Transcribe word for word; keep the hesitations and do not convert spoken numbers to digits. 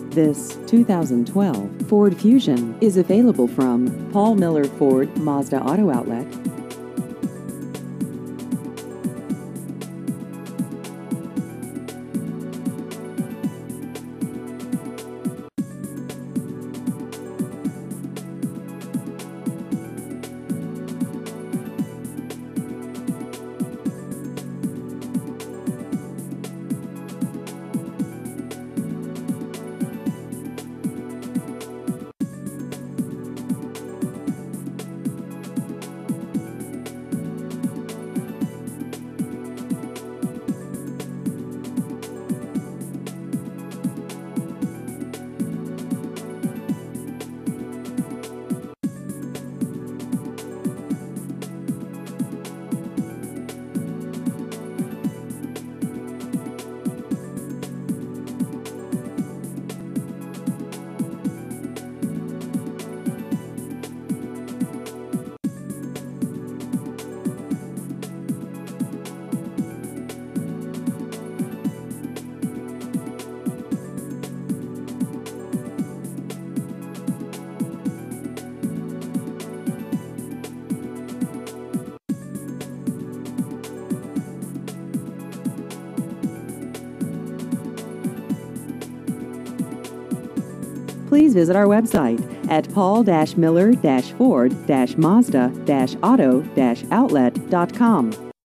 This two thousand twelve Ford Fusion is available from Paul Miller Ford Mazda Auto Outlet. Please visit our website at paul miller ford mazda auto outlet dot com.